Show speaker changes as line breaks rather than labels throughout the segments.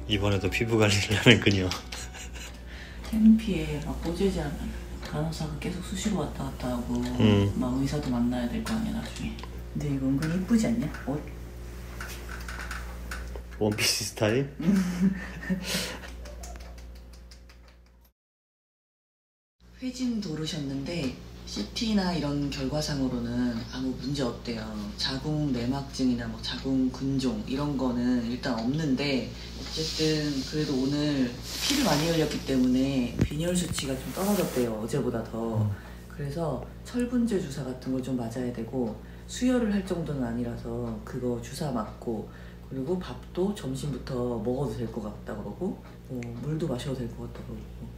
이번에도 피부 관리를 하는 그녀.
생피에 막 꼬재지 않은 간호사가 계속 수시로 왔다 갔다 하고 막 의사도 만나야 될 거 아니야 나중에. 근데 이거 은근히 이쁘지 않냐? 옷?
원피스 스타일?
회진 도르셨는데 CT나 이런 결과상으로는 아무 문제 없대요. 자궁 내막증이나 뭐 자궁 근종 이런 거는 일단 없는데 어쨌든 그래도 오늘 피를 많이 흘렸기 때문에 빈혈 수치가 좀 떨어졌대요. 어제보다 더. 그래서 철분제 주사 같은 걸 좀 맞아야 되고 수혈을 할 정도는 아니라서 그거 주사 맞고 그리고 밥도 점심부터 먹어도 될 것 같다 그러고 물도 마셔도 될 것 같다 그러고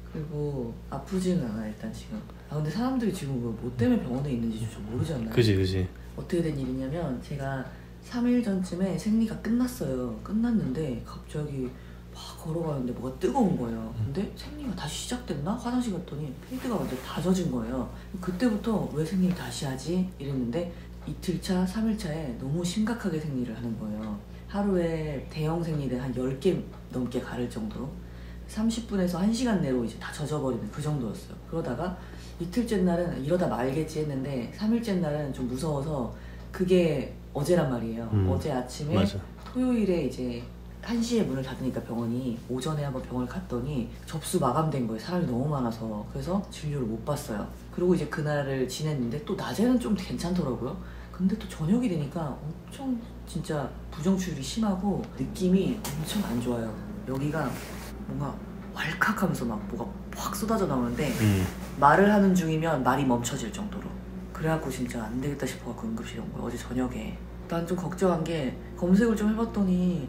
그리고 아프지는 않아 일단 지금. 근데 사람들이 지금 뭐 때문에 병원에 있는지 좀 모르지 않나요?
그지.
어떻게 된 일이냐면 제가 3일 전쯤에 생리가 끝났어요. 끝났는데 갑자기 막 걸어가는데 뭐가 뜨거운 거예요. 근데 생리가 다시 시작됐나? 화장실 갔더니 패드가 완전 다 젖은 거예요. 그때부터 왜 생리를 다시 하지? 이랬는데 이틀차, 3일차에 너무 심각하게 생리를 하는 거예요. 하루에 대형 생리를 한 10개 넘게 가를 정도로 30분에서 1시간 내로 이제 다 젖어버리는 그 정도였어요. 그러다가 이틀째 날은 이러다 말겠지 했는데 3일째 날은 좀 무서워서 그게 어제란 말이에요. 어제 아침에
맞아.
토요일에 이제 1시에 문을 닫으니까 병원이 오전에 한번 병원을 갔더니 접수 마감된 거예요. 사람이 너무 많아서. 그래서 진료를 못 봤어요. 그리고 이제 그날을 지냈는데 또 낮에는 좀 괜찮더라고요. 근데 또 저녁이 되니까 엄청 진짜 부정추율이 심하고 느낌이 엄청 안 좋아요. 여기가 뭔가 왈칵하면서 막 뭐가 확 쏟아져 나오는데 말을 하는 중이면 말이 멈춰질 정도로. 그래갖고 진짜 안 되겠다 싶어갖고 응급실에 온 거예요. 어제 저녁에. 난 좀 걱정한 게 검색을 좀 해봤더니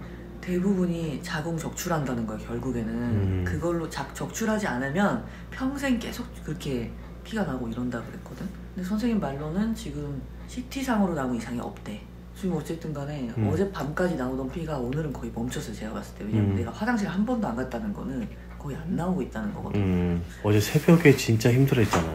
대부분이 자궁 적출한다는 거예요. 결국에는 그걸로 적출하지 않으면 평생 계속 그렇게 피가 나고 이런다 그랬거든. 근데 선생님 말로는 지금 CT상으로 나온 이상이 없대. 지금 어쨌든 간에 어젯밤까지 나오던 피가 오늘은 거의 멈췄어요. 제가 봤을 때. 왜냐면 내가 화장실 한 번도 안 갔다는 거는 거의 안 나오고 있다는 거거든.
어제 새벽에 진짜 힘들었잖아.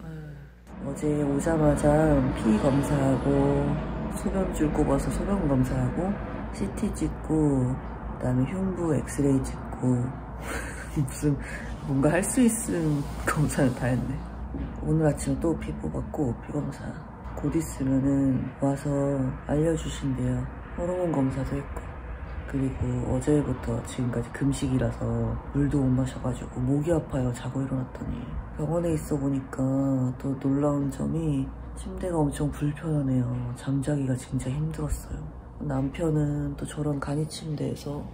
어제 오자마자 피 검사하고 소변줄 꼽아서 소변 검사하고 CT 찍고 그다음에 흉부 엑스레이 찍고 무슨 뭔가 할 수 있는 검사는 다 했네. 오늘 아침 또 피 뽑았고 피 검사 곧 있으면은 와서 알려주신대요. 호르몬 검사도 했고. 그리고 어제부터 지금까지 금식이라서 물도 못 마셔가지고 목이 아파요. 자고 일어났더니. 병원에 있어 보니까 또 놀라운 점이 침대가 엄청 불편하네요. 잠자기가 진짜 힘들었어요. 남편은 또 저런 간이 침대에서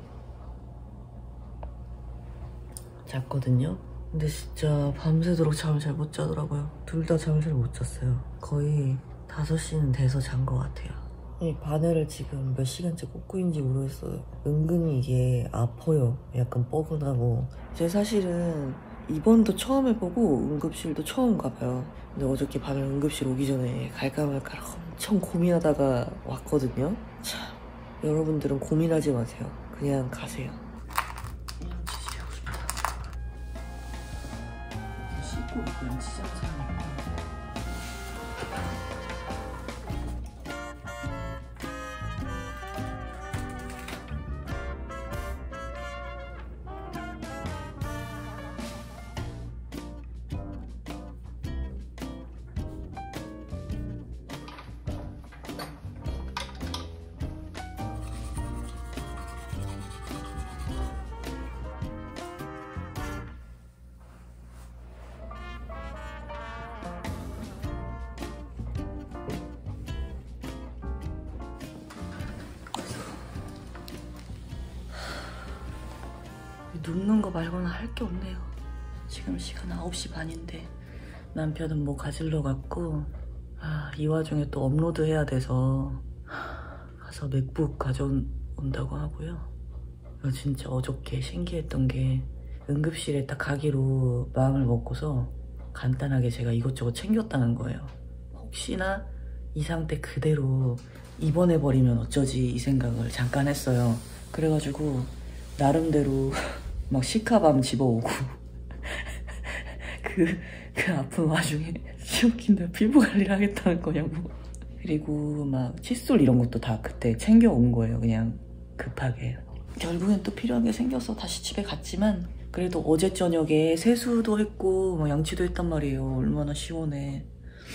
잤거든요. 근데 진짜 밤새도록 잠을 잘 못 자더라고요. 둘 다 잠을 잘 못 잤어요. 거의 5시는 돼서 잔 것 같아요. 이 바늘을 지금 몇 시간째 꽂고 있는지 모르겠어요. 은근히 이게 아파요. 약간 뻐근하고. 제 사실은 입원도 처음 해보고 응급실도 처음 가봐요. 근데 어저께 밤에 응급실 오기 전에 갈까 말까 엄청 고민하다가 왔거든요. 참, 여러분들은 고민하지 마세요. 그냥 가세요. 양치질하고 싶다. 씻고 양치자고 사람이. 눕는 거 말고는 할 게 없네요. 지금 시간 9시 반인데 남편은 뭐 가지러 갔고 이 와중에 또 업로드 해야 돼서 가서 맥북 가져온다고 하고요. 진짜 어저께 신기했던 게 응급실에 딱 가기로 마음을 먹고서 간단하게 제가 이것저것 챙겼다는 거예요. 혹시나 이 상태 그대로 입원해버리면 어쩌지 이 생각을 잠깐 했어요. 그래가지고 나름대로 막 시카밤 집어오고 그 아픈 와중에 시어킨들 피부 관리를 하겠다는 거냐고. 그리고 막 칫솔 이런 것도 다 그때 챙겨온 거예요. 그냥 급하게. 결국엔 또 필요한 게 생겨서 다시 집에 갔지만 그래도 어제 저녁에 세수도 했고 뭐 양치도 했단 말이에요. 얼마나 시원해.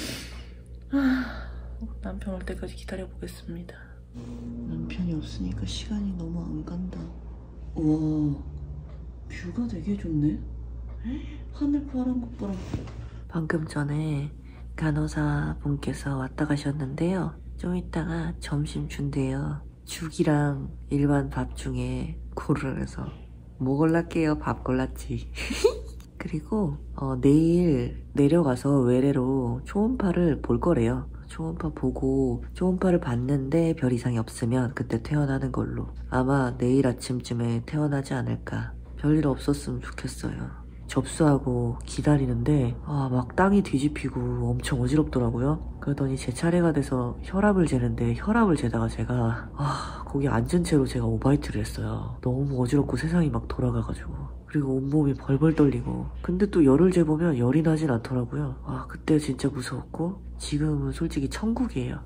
남편 올 때까지 기다려보겠습니다. 남편이 없으니까 시간이 너무 안 간다. 우와, 뷰가 되게 좋네. 하늘 파란 것 봐라. 방금 전에 간호사 분께서 왔다 가셨는데요. 좀 이따가 점심 준대요. 죽이랑 일반 밥 중에 고르래서 뭐 골랄게요? 밥 골랐지. 그리고 내일 내려가서 외래로 초음파를 볼 거래요. 초음파 보고 초음파를 봤는데 별 이상이 없으면 그때 퇴원하는 걸로. 아마 내일 아침쯤에 퇴원하지 않을까. 별일 없었으면 좋겠어요. 접수하고 기다리는데 막 땅이 뒤집히고 엄청 어지럽더라고요. 그러더니 제 차례가 돼서 혈압을 재는데 혈압을 재다가 제가 거기 앉은 채로 제가 오바이트를 했어요. 너무 어지럽고 세상이 막 돌아가가지고. 그리고 온몸이 벌벌 떨리고. 근데 또 열을 재보면 열이 나진 않더라고요. 그때 진짜 무서웠고 지금은 솔직히 천국이에요.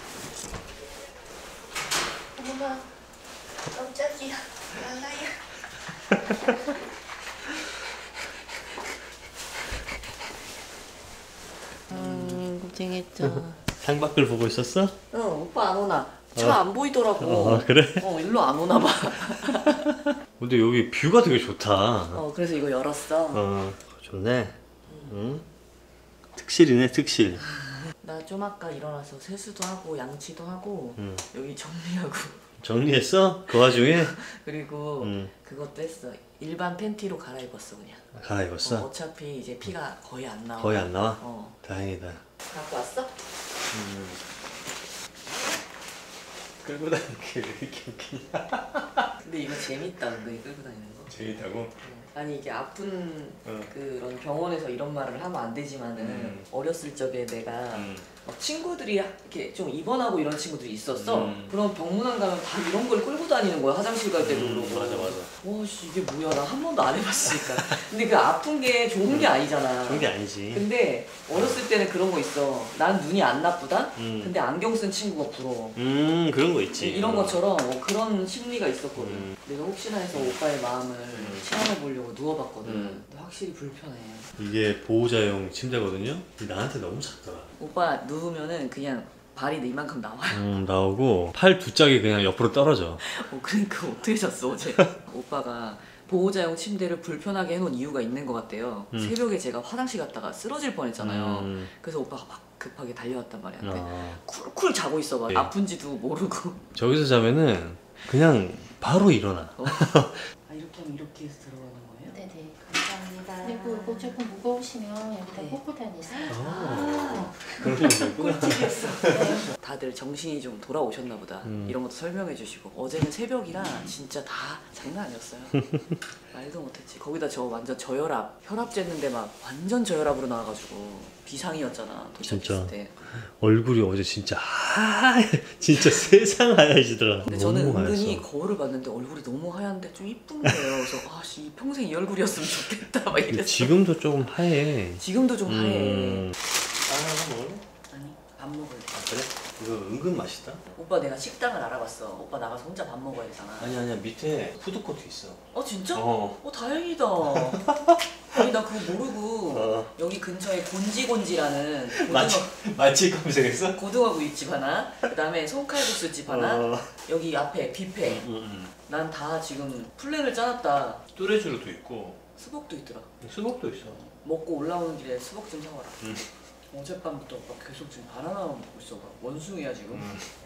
어머나 깜짝이야. 랄라야. 고생했죠.
창밖을 보고 있었어?
오빠 안 오나? 차 안 보이더라고.
그래?
일로 안 오나 봐.
근데 여기 뷰가 되게 좋다.
그래서 이거 열었어.
좋네. 응? 특실이네, 특실.
나 좀 아까 일어나서 세수도 하고 양치도 하고 여기 정리하고
정리했어? 그 와중에?
그리고 그것도 했어. 일반 팬티로 갈아입었어 그냥.
갈아입었어?
어차피 이제 피가 거의 안 나와.
거의 안 나와? 다행이다.
갖고 왔어?
끌고 다니는 게 왜 이렇게 웃기냐?
근데 이거 재밌다 은근히 끌고 다니는 거.
재밌다고?
아니 이게 아픈 그런 병원에서 이런 말을 하면 안 되지만은 어렸을 적에 내가 막 친구들이 이렇게 좀 입원하고 이런 친구들이 있었어. 그럼 병문안 가면 다 이런 걸 끌고 다니는 거야. 화장실 갈 때도 그러고.
맞아.
와씨 이게 뭐야, 나 한 번도 안 해봤으니까. 근데 그 아픈 게 좋은 게 아니잖아.
좋은 게 아니지.
근데 어렸을 때는 그런 거 있어. 난 눈이 안 나쁘다? 근데 안경 쓴 친구가 부러워.
그런 거 있지.
이런 것처럼 그런 심리가 있었거든. 내가 혹시나 해서 오빠의 마음을 체험해 보려고 누워봤거든. 근데 확실히 불편해.
이게 보호자용 침대거든요? 나한테 너무 작더라.
오빠 누우면은 그냥 발이 이만큼 나와요.
나오고 팔 두 짝이 그냥 옆으로 떨어져.
그러니까 어떻게 잤어 어제? 오빠가 보호자용 침대를 불편하게 해놓은 이유가 있는 것 같대요. 새벽에 제가 화장실 갔다가 쓰러질 뻔했잖아요. 그래서 오빠가 막 급하게 달려왔단 말이야. 근데 쿨쿨 자고 있어. 막 아픈지도 모르고.
저기서 자면은 그냥 바로 일어나.
이렇게 하면 이렇게 해서 들어가는 거예요?
네네 감사합니다. 그리고 이거 조금 무거우시면 여기다 포포단 있어요.
그런 거 있구나.
꿀팁이었어. 다들 정신이 좀 돌아오셨나 보다. 이런 것도 설명해 주시고. 어제는 새벽이라 진짜 다 장난 아니었어요. 말도 못했지. 거기다 저 완전 저혈압, 혈압 쟀는데 막 완전 저혈압으로 나와가지고 비상이었잖아 도착했을 때.
얼굴이 어제 진짜 진짜 세상 하얘지더라.
근데 저는 은근히 거울을 봤는데 얼굴이 너무 하얀데 좀 이쁜 거예요. 그래서 평생 이 얼굴이었으면 좋겠다 막 이랬어.
지금도 조금 하얘.
지금도 좀 하얘.
하나 먹을래?
아니 밥 먹을래.
그래? 이거 은근 맛있다.
오빠 내가 식당을 알아봤어. 오빠 나가서 혼자 밥 먹어야 되잖아.
아니야 밑에 푸드코트 있어.
진짜?
어.
다행이다. 아니 나 그거 모르고 여기 근처에 곤지곤지라는
맛집 검색했어?
고등어 구이집 하나, 그 다음에 손칼국수집 하나, 여기 앞에 뷔페. 난 다 지금 플랜을 짜놨다.
뚜레쥬르도 있고
수복도 있더라.
수복도 있어.
먹고 올라오는 길에 수복 좀 사와라. 어젯밤부터 오빠 계속 지금 바나나 먹고 있어. 원숭이야 지금.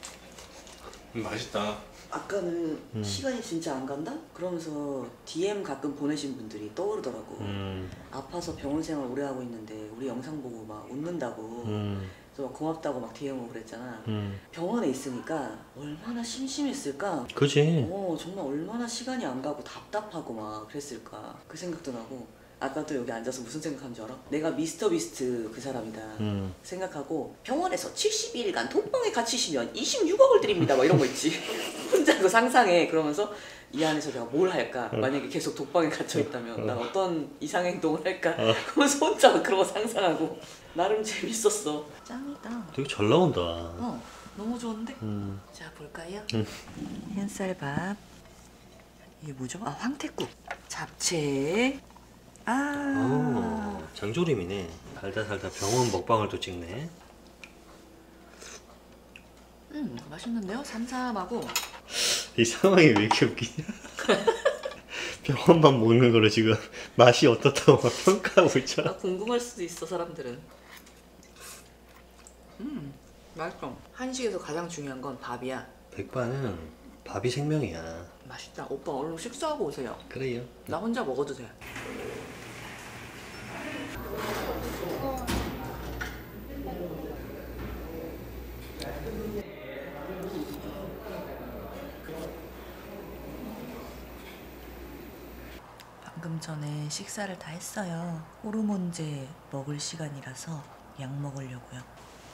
맛있다.
아까는 시간이 진짜 안 간다? 그러면서 DM 가끔 보내신 분들이 떠오르더라고. 아파서 병원 생활 오래 하고 있는데 우리 영상 보고 막 웃는다고. 그래서 막 고맙다고 막 DM 오고 그랬잖아. 병원에 있으니까 얼마나 심심했을까?
그지.
정말 얼마나 시간이 안 가고 답답하고 막 그랬을까? 그 생각도 나고. 아까 또 여기 앉아서 무슨 생각한 줄 알아? 내가 미스터 비스트 그 사람이다 생각하고 병원에서 70일간 독방에 갇히시면 26억을 드립니다 막 이런 거 있지. 혼자 그거 상상해. 그러면서 이 안에서 내가 뭘 할까? 만약에 계속 독방에 갇혀있다면 난 어떤 이상행동을 할까? 그러면서 혼자 그런 거 상상하고. 나름 재밌었어. 짱이다.
되게 잘 나온다.
너무 좋은데? 자 볼까요? 흰쌀밥 이게 뭐죠? 아, 황태국. 잡채.
장조림이네. 살다 병원 먹방을 또 찍네.
맛있는데요? 삼삼하고.
이 상황이 왜 이렇게 웃기냐? 병원밥 먹는 거를 지금 맛이 어떻다고 막 평가하고 있잖아.
궁금할 수도 있어, 사람들은. 맛있어. 한식에서 가장 중요한 건 밥이야.
백반은 밥이 생명이야.
맛있다. 오빠 얼른 식사하고 오세요.
그래요.
나 혼자 먹어도 돼. 방금 전에 식사를 다 했어요. 호르몬제 먹을 시간이라서 약 먹으려고요.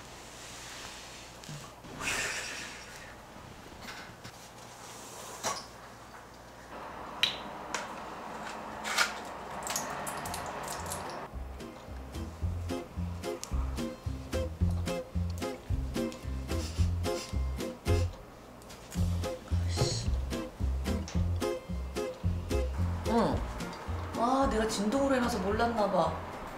와, 내가 진동으로 해놔서 몰랐나봐.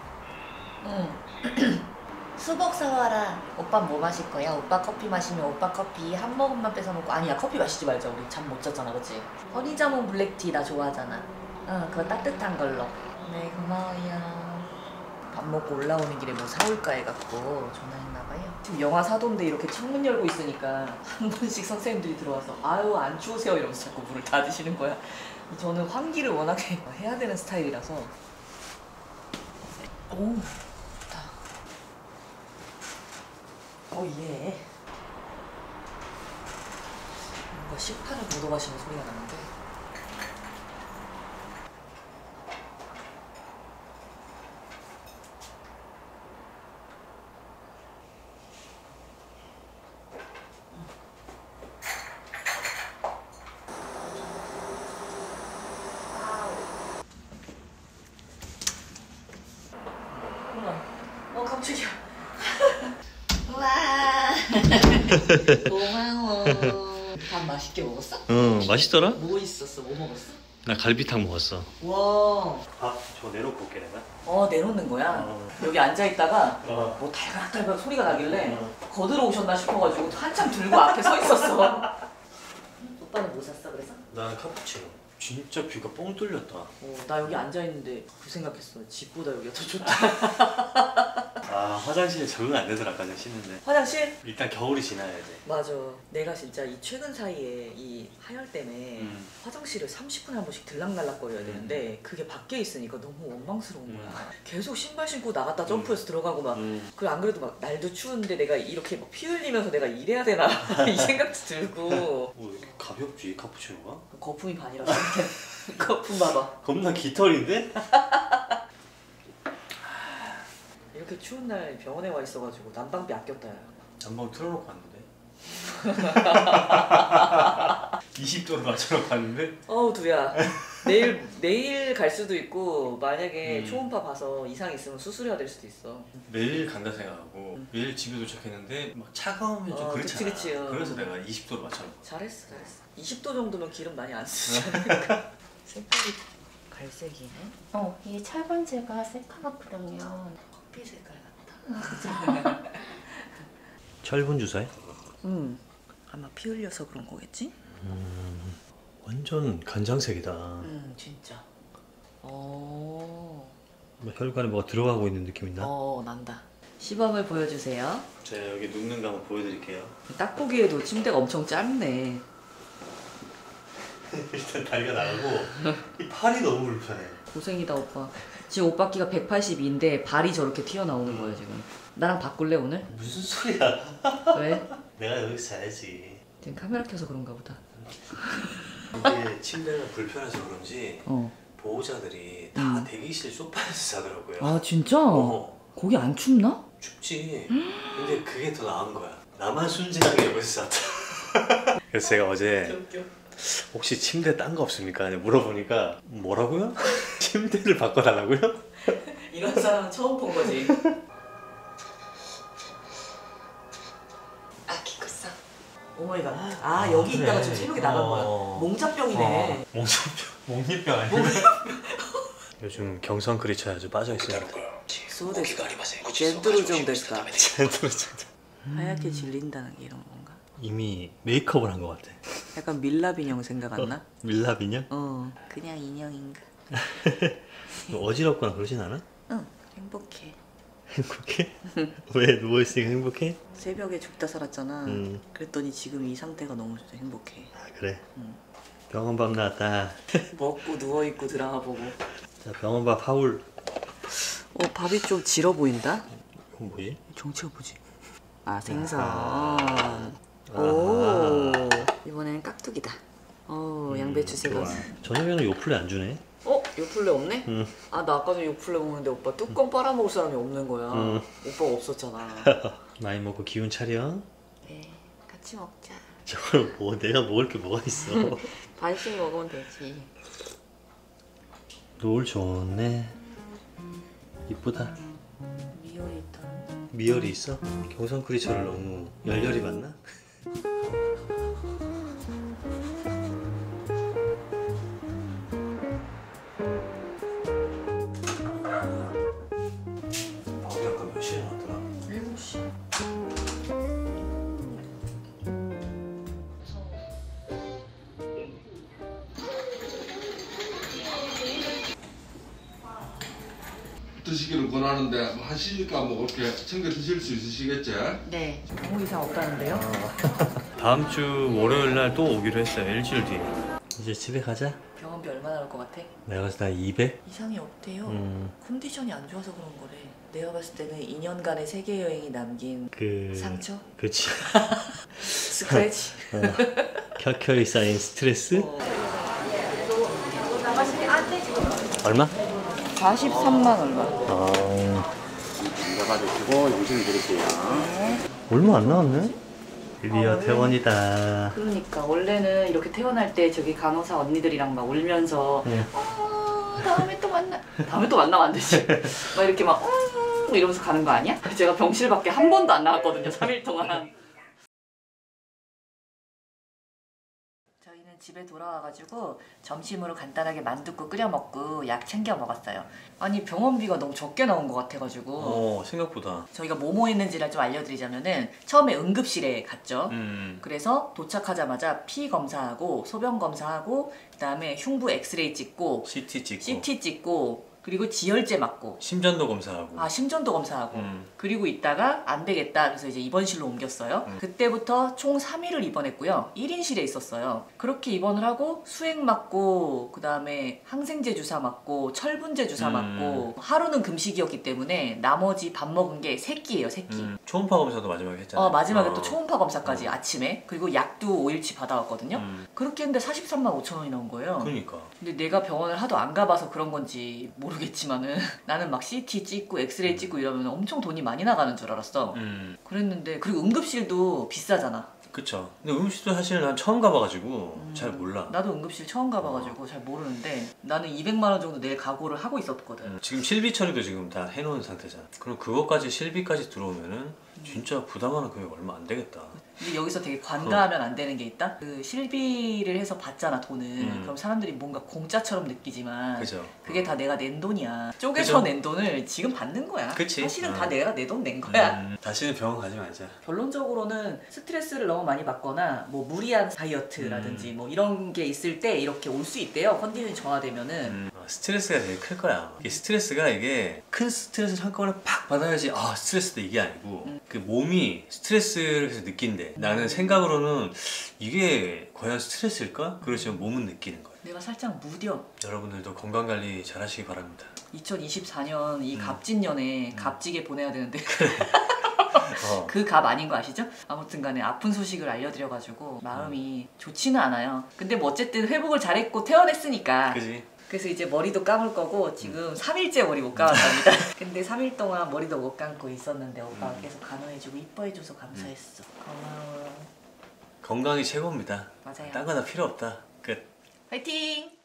수복 사와라. 오빠 뭐 마실 거야? 오빠 커피 마시면 오빠 커피 한 모금만 뺏어 먹고. 아니야, 커피 마시지 말자. 우리 잠 못 잤잖아, 그치? 허니자몽 블랙티 나 좋아하잖아. 그거 따뜻한 걸로. 네, 고마워요. 밥 먹고 올라오는 길에 뭐 사올까 해갖고 전화했나봐요. 지금 영하 4도인데 이렇게 창문 열고 있으니까 한 번씩 선생님들이 들어와서 아유, 안 추우세요? 이러면서 자꾸 문을 닫으시는 거야. 저는 환기를 워낙에 해야 되는 스타일이라서. 오, 좋다. 예. 뭔가 식판을 걷어가시는 소리가 나는데. 깜짝이야. 우와. 고마워. 밥 맛있게 먹었어?
응, 맛있더라?
뭐 있었어? 뭐 먹었어?
나 갈비탕 먹었어.
와.
밥 저 내놓고 올게 내가.
내놓는 거야? 여기 앉아있다가 뭐 달각달각 소리가 나길래 거들어 오셨나 싶어가지고 한참 들고 앞에 서 있었어. 오빠는 뭐 샀어 그래서?
난 카푸치노. 진짜 귀가 뻥 뚫렸다.
나 여기 앉아있는데 그 생각했어. 집보다 여기가 더 좋다.
아, 화장실에 적응 안 되더라 아까 전에 씻는데.
화장실?
일단 겨울이 지나야 돼.
맞아. 내가 진짜 이 최근 사이에 이 하열 때문에 화장실을 30분에 한 번씩 들락날락거려야 되는데 그게 밖에 있으니까 너무 원망스러운 거야. 계속 신발 신고 나갔다 점프해서 들어가고 막. 그 안 그래도 막 날도 추운데 내가 이렇게 막 피 흘리면서 내가 일해야 되나 이 생각도 들고.
왜 이렇게 가볍지 카푸치노가?
거품이 반이라서. 거품 봐봐.
겁나 깃털인데?
이렇게 추운 날 병원에 와 있어가지고 난방비 아꼈다. 야.
난방 틀어놓고 왔는데. 20도로 맞춰놓고 왔는데.
두야. 내일 갈 수도 있고 만약에 초음파 봐서 이상 있으면 수술해야 될 수도 있어.
내일 간다 생각하고 내일 집에 도착했는데 막 차가우면 좀 그렇잖아.
그치.
그래서 내가 20도로 맞춰놓고.
잘했어. 20도 정도면 기름 많이 안 쓰지 않을까? 색깔이 갈색이네.
이 철분제가 새카맣거든요.
커피 색깔 같다.
철분 주사에?
아마 피 흘려서 그런 거겠지?
완전 간장색이다.
진짜.
뭐 혈관에 뭐가 들어가고 있는 느낌 있나?
난다. 시범을 보여주세요.
제가 여기 눕는 거 한번 보여드릴게요.
딱 보기에도 침대가 엄청 짧네.
일단 다리가 나가고 이 팔이 너무 불편해.
고생이다 오빠. 지금 오빠 키가 182인데 발이 저렇게 튀어나오는 거예요 지금. 나랑 바꿀래 오늘?
무슨 소리야?
왜?
내가 여기서 자야지.
지금 카메라 켜서 그런가 보다.
이게 침대가 불편해서 그런지 보호자들이 다 대기실 소파에서 자더라고요.
아 진짜? 거기 안 춥나?
춥지. 근데 그게 더 나은 거야. 나만 순진하게 여기서 잤다. 그래서 제가 어제 혹시 침대 딴 거 없습니까? 물어보니까 뭐라고요? 침대를 바꿔달라고요?
이런 사람은 처음 본 거지. 오마이갓. 아 여기
그래.
있다가 지금 새벽에 나간 거야. 몽자병이네.
몽자병 아니야? 요즘 경성 크리처에 아주 빠져있어요.
そうですか。ジェントルジョンですか。 하얗게 질린다는 게 이런 건가?
이미 메이크업을 한 것 같아.
약간 밀랍 인형 생각 안 나?
밀랍 인형?
그냥 인형인가?
어지럽거나 그러진 않아?
응, 행복해.
행복해? 왜 누워있으니까 행복해?
새벽에 죽다 살았잖아. 그랬더니 지금 이 상태가 너무 행복해.
아 그래? 병원밥 나왔다.
먹고 누워있고 드라마 보고.
자 병원밥 하울.
밥이 좀 질어 보인다?
이건 뭐지?
정치가 뭐지? 아 생선.
아하.
오 이번에는 깍두기다. 양배추 새거.
저녁에는 요플레 안 주네.
요플레 없네?
응.
아 나 아까 전에 요플레 먹는데 오빠 뚜껑 빨아먹을 사람이 없는 거야. 오빠가 없었잖아.
많이 먹고 기운 차려.
네 같이 먹자.
저걸 뭐 내가 먹을 게 뭐가 있어.
반씩 먹으면 되지.
노을 좋네. 이쁘다.
미역이 있다.
미열이 있어? 경성 크리처를 너무 열렬히 봤나? 밥이 아까 몇 시에 나왔더라?
7시.
드시기를 권하는데 뭐 하시니까 뭐 그렇게 챙겨 드실 수 있으시겠지?
네. 아무 이상 없다는데요?
다음 주 월요일 날 또 오기로 했어요. 일주일 뒤에. 이제 집에 가자.
병원비 얼마 나올 것 같아?
내가 봤을 때 한 200?
이상이 없대요.
음.
컨디션이 안 좋아서 그런 거래. 내가 봤을 때는 2년간의 세계 여행이 남긴 상처?
그치.
스크래치?
켜켜이 쌓인 스트레스? 얼마?
43만 얼마.
받으시고 영수증 드릴게요.
얼마 안 나왔네? 드디어 퇴원이다.
그러니까 원래는 이렇게 태어날 때 저기 간호사 언니들이랑 막 울면서 다음에 또 만나. 다음에 또 만나면 안 되지. 막 이렇게 막 이러면서 가는 거 아니야? 제가 병실밖에 한 번도 안 나갔거든요. 3일 동안. 저희는 집에 돌아와가지고 점심으로 간단하게 만둣국 끓여 먹고 약 챙겨 먹었어요. 아니 병원비가 너무 적게 나온 것 같아가지고
생각보다.
저희가 뭐뭐 했는지를 좀 알려드리자면은 처음에 응급실에 갔죠. 그래서 도착하자마자 피 검사하고 소변 검사하고 그다음에 흉부 엑스레이 찍고 CT 찍고 그리고 지혈제 맞고
심전도 검사하고.
심전도 검사하고 그리고 있다가 안 되겠다 그래서 이제 입원실로 옮겼어요. 그때부터 총 3일을 입원했고요. 1인실에 있었어요. 그렇게 입원을 하고 수액 맞고 그 다음에 항생제 주사 맞고 철분제 주사 맞고 하루는 금식이었기 때문에 나머지 밥 먹은 게 3끼예요. 3끼.
초음파 검사도 마지막에 했잖아요.
마지막에 또 초음파 검사까지 아침에 그리고 약도 5일치 받아왔거든요. 그렇게 했는데 43만 5천 원이 나온 거예요.
그러니까.
근데 내가 병원을 하도 안 가봐서 그런 건지 모르겠지만은 나는 막 CT 찍고 엑스레이 찍고 이러면 엄청 돈이 많이 나가는 줄 알았어. 그랬는데 그리고 응급실도 비싸잖아.
그쵸. 근데 응급실도 사실 난 처음 가봐가지고 잘 몰라.
나도 응급실 처음 가봐가지고 잘 모르는데 나는 200만 원 정도 낼 각오를 하고 있었거든.
지금 실비 처리도 지금 다 해놓은 상태잖아. 그럼 그것까지 실비까지 들어오면은 진짜 부담하는 금액 얼마 안 되겠다.
근데 여기서 되게 관가하면 안 되는 게 있다? 그 실비를 해서 받잖아 돈을. 그럼 사람들이 뭔가 공짜처럼 느끼지만
그죠.
그게 다 내가 낸 돈이야. 쪼개서
그죠?
낸 돈을 지금 받는 거야.
그치.
사실은 다 내가 내 돈 낸 거야.
다시는 병원 가지 말자.
결론적으로는 스트레스를 너무 많이 받거나 뭐 무리한 다이어트라든지 뭐 이런 게 있을 때 이렇게 올 수 있대요. 컨디션이 정화되면은.
스트레스가 되게 클 거야. 이게 스트레스가 이게 큰 스트레스를 한꺼번에 팍 받아야지 스트레스다 이게 아니고 그 몸이 스트레스를 계속 느낀대. 나는 생각으로는 이게 과연 스트레스일까? 그렇지만 몸은 느끼는 거야.
내가 살짝 무뎌.
여러분들도 건강관리 잘 하시기 바랍니다.
2024년 이 갑진년에 갑지게 보내야 되는데
어.
그 갑 아닌 거 아시죠? 아무튼 간에 아픈 소식을 알려드려가지고 마음이 좋지는 않아요. 근데 뭐 어쨌든 회복을 잘했고 퇴원했으니까
그지?
그래서 이제 머리도 감을 거고 지금 3일째 머리 못 감았답니다. 근데 3일 동안 머리도 못 감고 있었는데 오빠가 계속 간호해주고 이뻐해줘서 감사했어. 고마워.
건강이 최고입니다.
맞아요.
딴 거 다 필요 없다. 끝.
화이팅!